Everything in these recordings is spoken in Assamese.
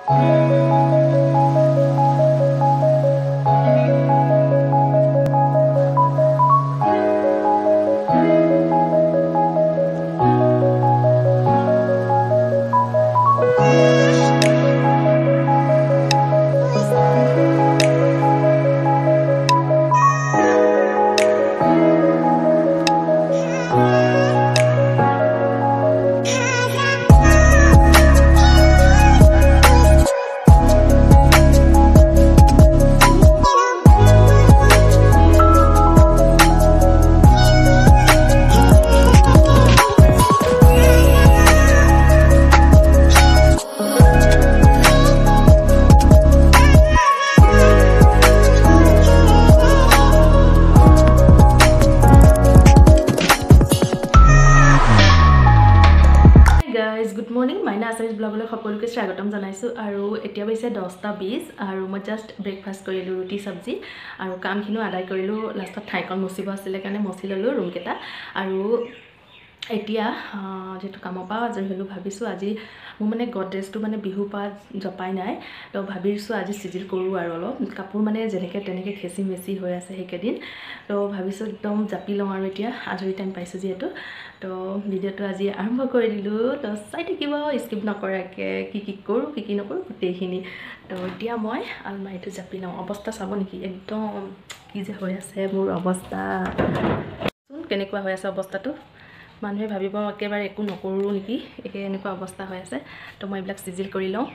गुड मर्निंग माइना आसामिज ब्लगले सकलोके स्वागतम जनाइछु आरो एतिया बैसे 10:20 आरो म जस्ट ब्रेकफास्ट करिलो रुटी सब्जी आरो कामखिनो आदाय करिलो लास्ट ठाइकन मसिब आছিলে কাৰণে मसि ललो रूम केटा आरो एतिया जेतु कामपा आजৰি হলো ভাবিছো আজি মু মানে গডৰেজটো মানে বিহু পা জপাই নাই তো ভাবিছো আজি সিজিল কৰো আৰু অলপ কাপোৰ মানে যেনেকে তেনেকে খেসি মেসি হৈ আছে হেকেদিন তো ভাবিছো একদম জাপি লওঁ আৰু এতিয়া আজৰি টাইম পাইছো যেটো তো ভিডিওটো আজি আৰম্ভ কৰি দিলো তো চাই থাকিব স্কিপ নকৰাকে কি কৰো কি নকৰো গোটেইখিনি তো এতিয়া মই আলমাৰিটো জাপি লওঁ অৱস্থা চাব নেকি একদম কি যে হৈ আছে মোৰ অৱস্থা শুন কেনেকুৱা হৈ আছে অৱস্থাটো মানুহে ভাবিব একেবাৰে একো নকৰো নেকি একে এনেকুৱা অৱস্থা হৈ আছে তো মই এইবিলাক সিজিল কৰি লওঁ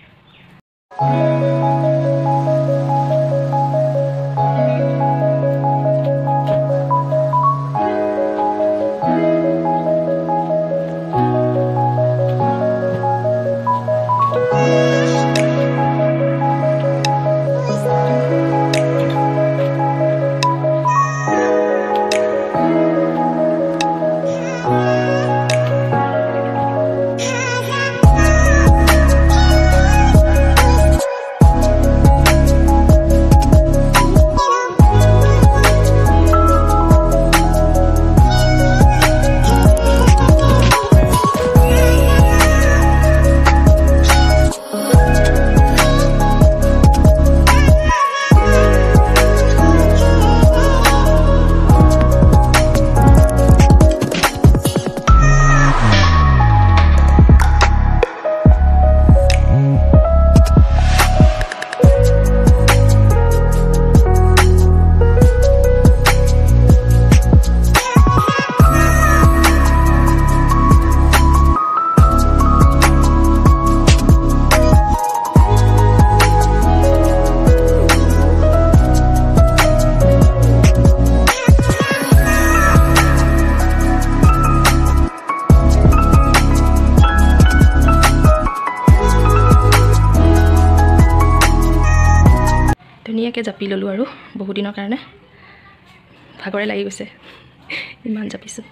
ধুনিয়াকে জাপি ললো আৰু বহু দিনৰ কাৰণে ভাগৰে লাগি গৈছে ইমান জাপিছো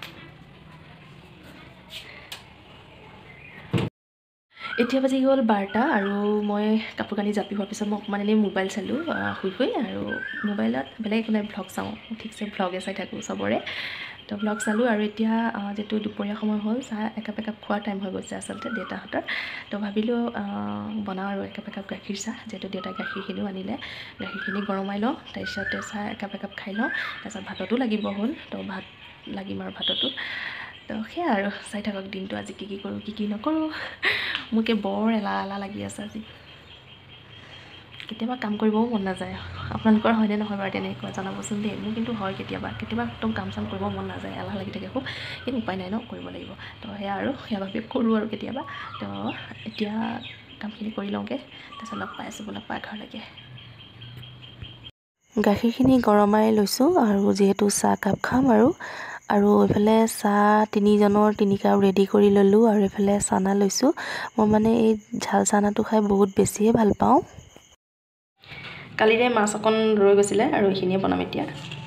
এতিয়া বাজি গ'ল 12টা আৰু মই কাপোৰ কানি জাপি হোৱাৰ পিছত মই মানে মোবাইল চালো শুই আৰু মোবাইলত বেলেগ কোনো ব্লগ চাওঁ ঠিকছে ব্লগে চাই থাকো সবৰে তো ব্লগ চালো আৰু এতিয়া যেটো দুপৰীয়া সময় হ'ল চাহ একাপ খোৱা টাইম হৈ গৈছে আসলতে দেউতাহঁতৰ তো ভাবিলো বনাও আৰু একাপ গাখীৰ চাহ যেটো দেউতা গাখীৰখিনি আনিলে গাখীৰখিনি গৰমাই লওঁ তাৰপিছত চাহ একাপ খাই লওঁ তাৰপিছত ভাততো লাগিব হ'ল তো ভাত লাগিম আৰু ভাততো তো সেই আৰু চাই থাকক দিনটো আজি কি কৰো কি নকৰো মুকে বৰ এলা লাগি আছে আজি কেতিয়াবা কাম কৰিবও মন নাযায় আপোনালোকৰ হয়নে নহয় বাৰু তেনেকুৱা জনাবচোন দেই মোৰ কিন্তু হয় কেতিয়াবা একদম কাম কৰিব মন নাযায় এলাহ লাগি থাকে খুব কিন্তু উপায় নাই ন কৰিব লাগিব তো সেয়া আৰু সেয়াভাৱে কৰোঁ আৰু কেতিয়াবা তো এতিয়া কামখিনি কৰি লওঁগে তাৰপিছত লগ পাই আছোঁ বলক পাকঘৰলৈকে গাখীৰখিনি গৰমাই লৈছোঁ আৰু যিহেতু চাহ কাপ খাম আৰু এইফালে চাহ 3জনৰ 3 কাপ ৰেডি কৰি ললোঁ আৰু এইফালে চানা লৈছোঁ মই মানে এই ঝাল চানাটো খাই বহুত বেছিয়ে ভাল পাওঁ কালিৰে মাছ অকন ৰৈ গৈছিলে আৰু এইখিনিয়ে বনাম এতিয়া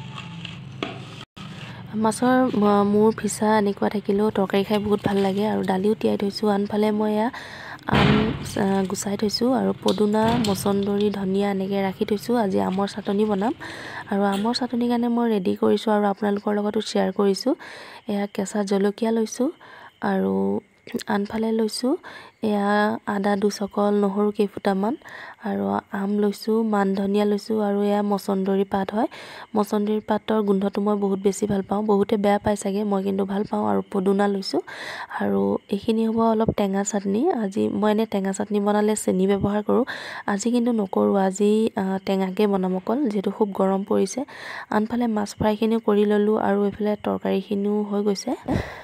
মাছৰ মূৰ ফিছা এনেকুৱা থাকিলেও তৰকাৰী খাই বহুত ভাল লাগে আৰু দালিও তিয়াই থৈছোঁ আনফালে মই আম গুছাই থৈছোঁ আৰু পদুনা মছন্দৰী ধনিয়া এনেকৈ ৰাখি থৈছোঁ আজি আমৰ চাটনি বনাম আৰু আমৰ চাটনিৰ কাৰণে মই ৰেডি কৰিছোঁ আৰু আপোনালোকৰ লগতো শ্বেয়াৰ কৰিছোঁ এয়া কেঁচা জলকীয়া লৈছোঁ আৰু আনফালে লৈছোঁ এয়া আদা দুচকল, নহৰু কেইফুটামান আৰু আম লৈছোঁ, মান ধনিয়া লৈছোঁ আৰু এয়া মচন্দৰী পাত হয়। মচন্দৰী পাতৰ গোন্ধটো মই বহুত বেছি ভাল পাওঁ, বহুতে বেয়া পায় চাগে, মই কিন্তু ভাল পাওঁ। আৰু পদুনা লৈছোঁ আৰু এইখিনি হ'ব অলপ টেঙা চাটনি। আজি মই এনেই টেঙা চাটনি বনালে চেনি ব্যৱহাৰ কৰোঁ, আজি কিন্তু নকৰোঁ, আজি টেঙাকৈ বনাম অকল, যিহেতু খুব গৰম পৰিছে। আনফালে মাছ ফ্ৰাইখিনিও কৰি ল'লোঁ আৰু এইফালে তৰকাৰীখিনিও হৈ গৈছে।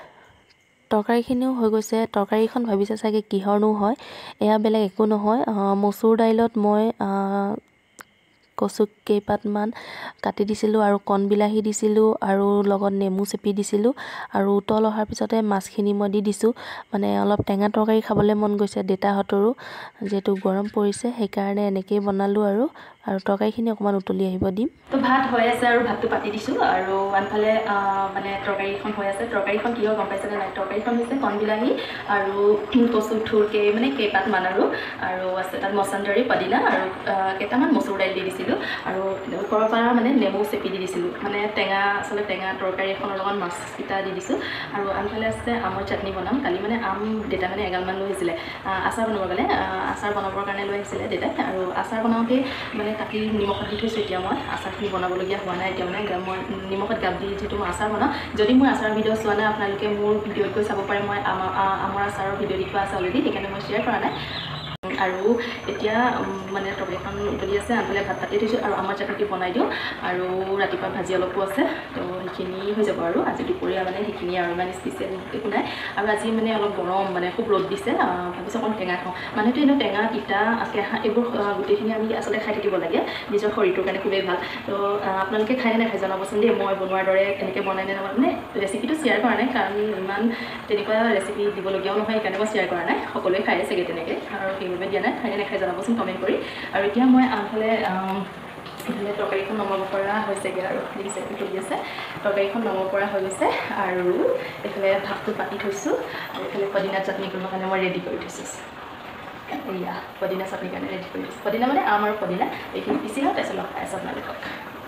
তৰকাৰীখন ভাবিছে চাগে কিহৰনো হয়, এয়া বেলেগ একো নহয়, মচুৰ দাইলত মই কচু কেইপাতমান কাটি দিছিলোঁ আৰু কণ বিলাহী দিছিলোঁ আৰু লগত নেমু চেপি দিছিলোঁ আৰু উতল অহাৰ পিছতে মাছখিনি মই দি দিছোঁ। মানে অলপ টেঙা তৰকাৰী খাবলৈ মন গৈছে দেউতাহঁতৰো, যিহেতু গৰম পৰিছে সেইকাৰণে এনেকেই বনালোঁ আৰু তৰকাৰীখিনি অকণমান উতলি আহিব দিম। তো ভাত হৈ আছে আৰু ভাতটো পাতি দিছোঁ আৰু আনফালে মানে তৰকাৰীখন হৈ আছে। তৰকাৰীখন কি হয় গম পাইছেনে নাই? তৰকাৰীখন হৈছে কণ বিলাহী আৰু কচু থুৰ কেইপাতমান আৰু আছে তাত মচন্দৰী, পদিনা আৰু কেইটামান মচুৰ দাইল দি দিছিলোঁ আৰু ওপৰৰ পৰা মানে নেমু চেপি দি দিছিলোঁ। মানে আচলতে টেঙা তৰকাৰী এখনৰ লগত মাছকেইটা দি দিছোঁ। আৰু আনফালে আছে আমৰ চাটনি বনাম। কালি মানে আম দেউতা মানে এগালমান লৈ আহিছিলে আচাৰ বনাবৰ কাৰণে লৈ আহিছিলে দেউতাই, আৰু আচাৰ বনাওঁতেই মানে কাটি নিমখত দি থৈছোঁ। এতিয়া মই আচাৰখিনি বনাবলগীয়া হোৱা নাই, এতিয়া মানে মই নিমখত গাপ দি যিহেতু মই আচাৰ বনাওঁ। যদি মোৰ আচাৰ ভিডিঅ' চোৱা নাই আপোনালোকে মোৰ ভিডিঅ'ত গৈ চাব পাৰে, মই আমৰ আচাৰৰ ভিডিঅ' দি থোৱা আছে অলৰেডি, সেইকাৰণে মই শ্বেয়াৰ কৰা নাই। আৰু এতিয়া মানে তৰকাৰীখন উতলি আছে, আনফালে ভাত পাতি থৈছোঁ আৰু আমৰ চাটনিটো বনাই দিওঁ আৰু ৰাতিপুৱা ভাজি অলপো আছে, তো সেইখিনি হৈ যাব। আৰু আজি দুপৰীয়া মানে সেইখিনি আৰু ইমান স্পেচিয়েল একো নাই। আৰু আজি মানে অলপ গৰম, মানে খুব ৰ'দ দিছে, ভাবিছোঁ অকণ টেঙা খাওঁ। মানুহেতো এনেও টেঙা, তিতা, কেঁহা এইবোৰ গোটেইখিনি আমি আচলতে খাই থাকিব লাগে, নিজৰ শৰীৰটোৰ কাৰণে খুবেই ভাল। তো আপোনালোকে খাই নে নাখায় জনাবচোন দেই। মই বনোৱাৰ দৰে এনেকৈ বনাই নে মানে ৰেচিপিটো শ্বেয়াৰ কৰা নাই, কাৰণ ইমান তেনেকুৱা ৰেচিপি দিবলগীয়াও নহয়, সেইকাৰণে মই শ্বেয়াৰ কৰা নাই। সকলোৱে খাই চাগে তেনেকৈ, আৰু সেইবাবে দিয়া নাই। খাই নে নাখায় জনাবচোন কমেণ্ট কৰি। আৰু এতিয়া মই আনফালে এইফালে তৰকাৰীখন নমাব পৰা হৈছেগৈ আৰু দেখিছে উতলি আছে, তৰকাৰীখন নমাব পৰা হৈ গৈছে। আৰু এইফালে ভাতটো পাতি থৈছোঁ আৰু এইফালে পদিনা চাটনি কৰিবৰ কাৰণে মই ৰেডি কৰি থৈছোঁ। এয়া পদিনা চাটনিৰ কাৰণে ৰেডি কৰি থৈছোঁ। পদিনা মানে আম আৰু পদিনা এইখিনি পিচি লওঁ, তাৰপিছত লগ খাই আছোঁ আপোনালোকক।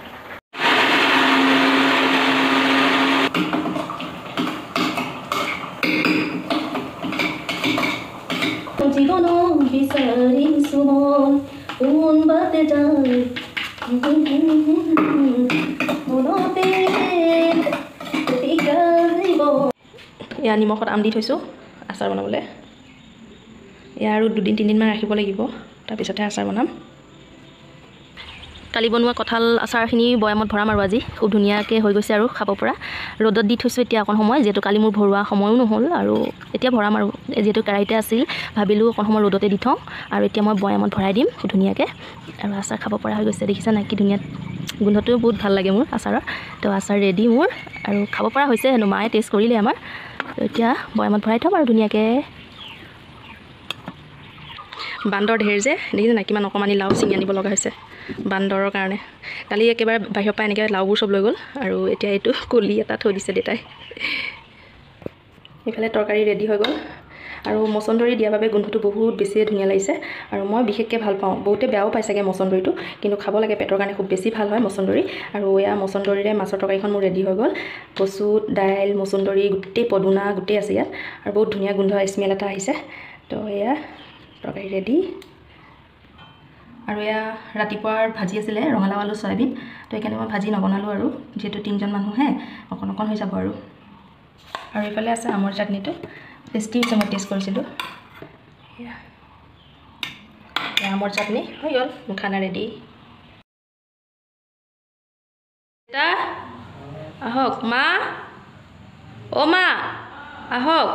এয়া নিমখত আম দি থৈছোঁ আচাৰ বনাবলৈ। এয়া আৰু 2-3 দিনমান ৰাখিব লাগিব, তাৰপিছতহে আচাৰ বনাম। কালি বনোৱা কঁঠাল আচাৰখিনি বৈয়ামত ভৰাম আৰু আজি খুব ধুনীয়াকৈ হৈ গৈছে আৰু খাব পৰা। ৰ'দত দি থৈছোঁ এতিয়া অকণ সময়, যিহেতু কালি মোৰ ভৰোৱা সময়ো নহ'ল, আৰু এতিয়া ভৰাম আৰু যিহেতু কেৰাহীতে আছিল, ভাবিলোঁ অকণ সময় ৰ'দতে দি থওঁ আৰু এতিয়া মই বৈয়ামত ভৰাই দিম ধুনীয়াকৈ। আৰু আচাৰ খাব পৰা হৈ গৈছে, দেখিছা নাই কি ধুনীয়া গোন্ধটোও বহুত ভাল লাগে মোৰ আচাৰৰ। তো আচাৰ ৰেডি মোৰ, আৰু খাব পৰা হৈছে হেনো, মায়ে টেষ্ট কৰিলে আমাৰ। তো এতিয়া বৈয়ামত ভৰাই থ'ম আৰু ধুনীয়াকৈ। বান্দৰ ঢেৰ যে, দেখিছে নাই কিমান অকণমানি লাও ছিঙি আনিব লগা হৈছে বান্দৰৰ কাৰণে। কালি একেবাৰে বাহিৰৰ পৰা এনেকৈ লাওবোৰ চব লৈ গ'ল, আৰু এতিয়া এইটো কলি এটা থৈ দিছে দেউতাই। এইফালে তৰকাৰী ৰেডি হৈ গ'ল, আৰু মচন্দৰী দিয়াৰ বাবে গোন্ধটো বহুত বেছিয়ে ধুনীয়া লাগিছে, আৰু মই বিশেষকৈ ভাল পাওঁ। বহুতে বেয়াও পাই চাগে মচন্দৰীটো, কিন্তু খাব লাগে, পেটৰ কাৰণে খুব বেছি ভাল হয় মচন্দৰী। আৰু এয়া মচন্দৰীৰে মাছৰ তৰকাৰীখন মোৰ ৰেডি হৈ গ'ল। কচু, দাইল, মচন্দৰী, গোটেই পদুনা গোটেই আছে ইয়াত, আৰু বহুত ধুনীয়া গোন্ধ স্মেল এটা আহিছে। তো এয়া তৰকাৰী ৰেডি। আৰু এয়া ৰাতিপুৱাৰ ভাজি আছিলে ৰঙালাও, আলু, চয়াবিন, তো সেইকাৰণে মই ভাজি নবনালোঁ, আৰু যিহেতু 3জন মানুহহে অকণ অকণ হৈ যাব আৰু এইফালে আছে আমৰ চাটনিটো, টেষ্টি হৈছে, মই টেষ্ট কৰিছিলোঁ। আমৰ চাটনি হৈ গ'ল, মোৰ খানা ৰেডি। দেউতা আহক, মা, অ' মা আহক।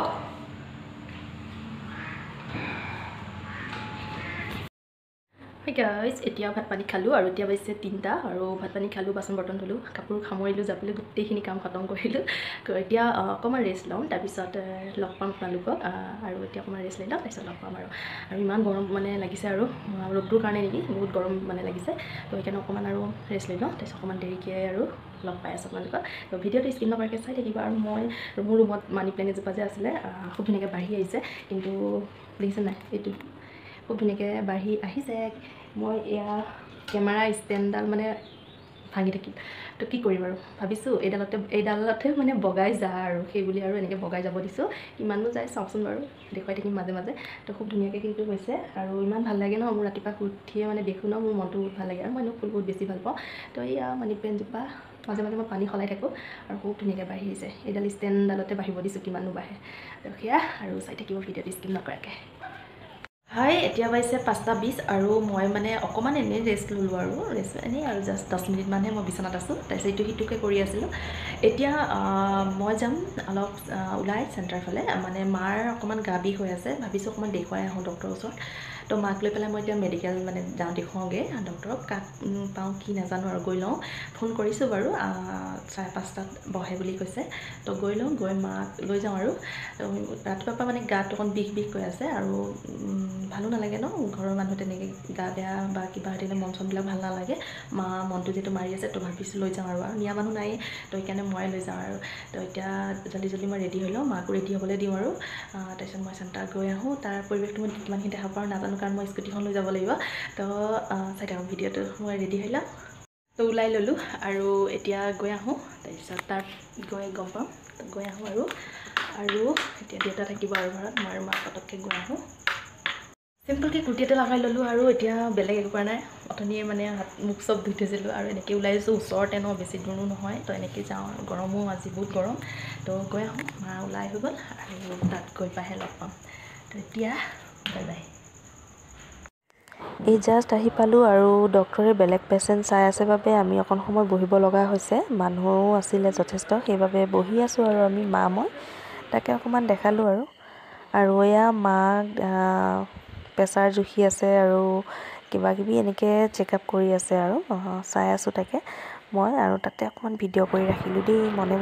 গাইজ এতিয়া ভাত পানী খালোঁ, আৰু এতিয়া বাজিছে 3টা, আৰু ভাত পানী খালোঁ, বাচন বৰ্তন ধুলোঁ, কাপোৰ সামৰিলোঁ, জাপিলোঁ, গোটেইখিনি কাম খতম কৰিলোঁ। এতিয়া অকণমান ৰেষ্ট ল'ম, তাৰপিছত লগ পাম আপোনালোকক। আৰু এতিয়া অকণমান ৰেষ্ট লৈ লওঁ, তাৰপিছত লগ পাম। আৰু ইমান গৰম মানে লাগিছে, আৰু ৰ'দটোৰ কাৰণে নেকি বহুত গৰম মানে লাগিছে, তো সেইকাৰণে অকণমান আৰু ৰেষ্ট লৈ লওঁ, তাৰপিছত অকণমান দেৰিকৈ আৰু লগ পাই আছোঁ আপোনালোকক। তো ভিডিঅ'টো স্কিপ নকৰাকৈ চাই থাকিব। আৰু মোৰ ৰুমত মানি প্লেণ্ট এজোপা যে আছিলে, খুব ধুনীয়াকৈ বাঢ়ি আহিছে, কিন্তু দেখিছে নাই, এইটো খুব ধুনীয়াকৈ বাঢ়ি আহিছে। মই এয়া কেমেৰা ষ্টেণ্ডডাল মানে ভাঙি থাকিল তো কি কৰিম আৰু ভাবিছোঁ এইডালতে মানে বগাই যা আৰু সেই বুলি আৰু এনেকৈ বগাই যাব দিছোঁ কিমাননো যায় চাওকচোন বাৰু দেখুৱাই থাকিম মাজে মাজে তো খুব ধুনীয়াকৈ কিন্তু হৈছে আৰু ইমান ভাল লাগে ন মোৰ ৰাতিপুৱা শুই উঠিয়ে মানে দেখোঁ ন মোৰ মনটো বহুত ভাল লাগে আৰু মই ফুল বহুত বেছি ভাল পাওঁ তো এয়া মানি প্লেণ্টজোপা মাজে মাজে মই পানী সলাই থাকোঁ আৰু খুব ধুনীয়াকৈ বাঢ়ি আহিছে এইডাল ষ্টেণ্ডডালতে বাঢ়িব দিছোঁ কিমানো বাঢ়ে তো সেয়া আৰু চাই থাকিব ভিডিঅ'টো স্কিপ নকৰাকৈ হয় এতিয়া পাইছে 5:20 আৰু মই মানে অকণমান এনেই ৰেষ্ট ল'লোঁ আৰু ৰেষ্ট এনেই আৰু জাষ্ট 10 মিনিটমানহে মই বিচনাত আছোঁ তাৰপিছত ইটো সিটোকে কৰি আছিলোঁ এতিয়া মই যাম অলপ ওলাই চেণ্টাৰ ফালে মানে মাৰ অকণমান গা বিষ হৈ আছে ভাবিছোঁ অকণমান দেখুৱাই আহোঁ ডক্টৰৰ ওচৰত তো মাক লৈ পেলাই মই এতিয়া মেডিকেল মানে যাওঁ দেখুৱাওঁগৈ ডক্টৰক কাক পাওঁ কি নাজানো আৰু গৈ লওঁ ফোন কৰিছোঁ বাৰু 5:30 বহে বুলি কৈছে তো গৈ লওঁ গৈ মাক লৈ যাওঁ আৰু ৰাতিপুৱাৰ পৰা মানে গাটো অকণ বিষ কৈ আছে আৰু ভালো নালাগে ন ঘৰৰ মানুহ তেনেকৈ গা বেয়া বা কিবা তেনেকৈ মন চনবিলাক ভাল নালাগে মা মনটো যিহেতু মাৰি আছে তো ভাবিছোঁ লৈ যাওঁ আৰু নিয়া মানুহ নাই তো সেইকাৰণে মই লৈ যাওঁ আৰু তো এতিয়া জল্দি মই ৰেডি হৈ লওঁ মাকো ৰেডি হ'বলৈ দিওঁ আৰু তাৰপিছত মই চেণ্টাৰ গৈ আহোঁ তাৰ পৰিৱেশটো মই কিমানখিনি দেখা পাওঁ নাজানো কাৰণ মই স্কুটিখন লৈ যাব লাগিব তো চাই থাকক ভিডিঅ'টো মই ৰেডি হৈ লওঁ তো ওলাই ল'লোঁ আৰু এতিয়া গৈ আহোঁ তাৰপিছত তাত গৈ গম পাম গৈ আহোঁ আৰু এতিয়া দেউতা থাকিব আৰু ঘৰত মই আৰু মাক পটককৈ গৈ আহোঁ চিম্পলকৈ কুৰ্তি এটা লগাই ল'লোঁ আৰু এতিয়া বেলেগ একো কৰা নাই অথনিয়ে মানে হাত মুখ চব ধুই থৈছিলোঁ আৰু এনেকৈ ওলাই আহিছোঁ ওচৰতে ন বেছি দূৰো নহয় তো এনেকৈ যাওঁ আৰু গৰমো আজি বহুত গৰম তো গৈ আহোঁ মা ওলাই হৈ গ'ল আৰু তাত গৈ পাইহে লগ পাম তো এতিয়া বাই বাই এই জাষ্ট আহি পালোঁ আৰু ডক্টৰে বেলেগ পেচেণ্ট চাই আছে বাবে আমি অকণ সময় বহিব লগা হৈছে মানুহো আছিলে যথেষ্ট সেইবাবে বহি আছোঁ আৰু আমি মা মই তাকে অকণমান দেখালোঁ আৰু এয়া মাক প্ৰেছাৰ জুখি আছে আৰু কিবাকিবি এনেকৈ চেকআপ কৰি আছে আৰু চাই আছোঁ তাকে মই আৰু তাতে অকণমান ভিডিঅ' কৰি ৰাখিলোঁ দেই মনে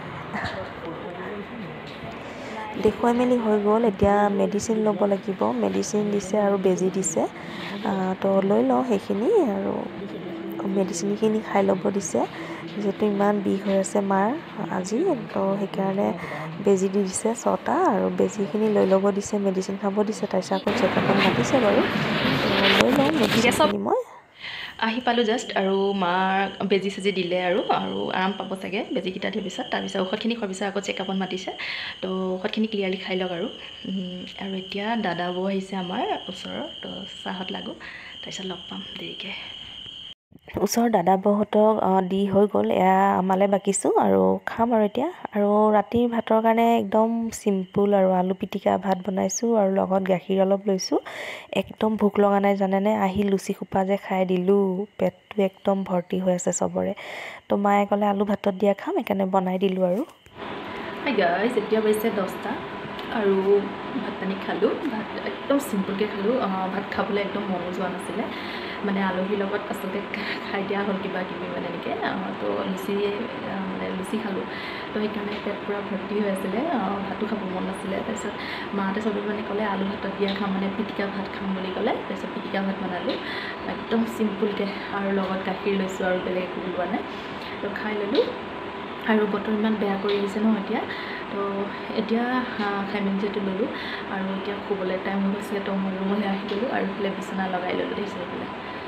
দেখুৱাই মেলি হৈ গ'ল এতিয়া মেডিচিন ল'ব লাগিব মেডিচিন দিছে আৰু বেজী দিছে তো লৈ লওঁ সেইখিনি আৰু মেডিচিনখিনি খাই ল'ব দিছে যিহেতু ইমান বিষ হৈ আছে মাৰ আজি তো সেইকাৰণে বেজী দি দিছে 6টা আৰু বেজীখিনি লৈ ল'ব দিছে মেডিচিন খাব দিছে তাৰপিছত আকৌ চেকআপত মাতিছে বাৰু লৈ লওঁ মেডিচিনখিনি মই আহি পালোঁ জাষ্ট আৰু মাক বেজী চেজী দিলে আৰু আৰাম পাব চাগে বেজীকেইটা দিয়াৰ পিছত তাৰপিছত ঔষধখিনি খোৱাৰ পিছত আকৌ চেকআপত মাতিছে তো ঔষধখিনি ক্লিয়াৰলি খাই লওক আৰু এতিয়া দাদা বৌ আহিছে আমাৰ ওচৰৰ তো চাহত লাগো তাৰপিছত লগ পাম দেৰিকৈ ওচৰৰ দাদা বৌহঁতক দি হৈ গ'ল এয়া আমালৈ বাকিছোঁ আৰু খাম আৰু এতিয়া আৰু ৰাতিৰ ভাতৰ কাৰণে একদম চিম্পুল আৰু আলু পিটিকা ভাত বনাইছোঁ আৰু লগত গাখীৰ অলপ লৈছোঁ একদম ভোক লগা নাই জানেনে আহি লুচি খোপা যে খাই দিলোঁ পেটটো একদম ভৰ্তি হৈ আছে চবৰে তো মায়ে ক'লে আলু ভাতত দিয়া খাম সেইকাৰণে বনাই দিলোঁ আৰু গাইছ এতিয়া পাইছে 10টা আৰু ভাত পানী খালোঁ ভাত একদম চিম্পুলকৈ খালোঁ ভাত খাবলৈ একদম মনো যোৱা নাছিলে মানে আলহীৰ লগত আচলতে খাই দিয়া হ'ল কিবা কিবি মানে এনেকৈ তো লুচি খালোঁ তো সেইকাৰণে পেট পূৰা ভৰ্তি হৈ আছিলে ভাতো খাব মন নাছিলে তাৰপিছত মাহঁতে চবেই মানে ক'লে আলু ভাতত দিয়া খাম মানে পিটিকা ভাত খাম বুলি ক'লে তাৰপিছত পিটিকা ভাত বনালোঁ একদম চিম্পুলকৈ আৰু লগত গাখীৰ লৈছোঁ আৰু বেলেগ একো লোৱা নাই তো খাই ল'লোঁ আৰু বতৰ ইমান বেয়া কৰি আহিছে ন তো এতিয়া খাই মেলি যিহেতু ল'লোঁ আৰু এতিয়া শুবলৈ টাইম হৈ গৈছিলে তো মই ৰুমলৈ আহি গ'লোঁ আৰু এইফালে বিচনা লগাই ল'লোঁ দেখিছোঁ এইফালে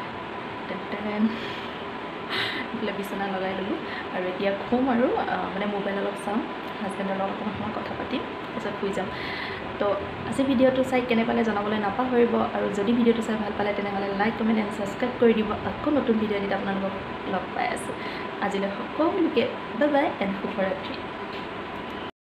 বিচনা লগাই ল'লোঁ আৰু এতিয়া শুম আৰু মানে মোবাইল অলপ চাম হাজবেণ্ডৰ লগত অকণমান সময় কথা পাতিম তাৰপিছত শুই যাম তো আজি ভিডিঅ'টো চাই কেনে পালে জনাবলৈ নাপাহৰিব আৰু যদি ভিডিঅ'টো চাই ভাল পালে তেনেহ'লে লাইক কমেণ্ট এণ্ড ছাবস্ক্ৰাইব কৰি দিব আকৌ নতুন ভিডিঅ' এদিন আপোনালোকক লগ পাই আছোঁ আজিলৈ সকলোকে বাই বাই এণ্ড শুভৰাত্ৰি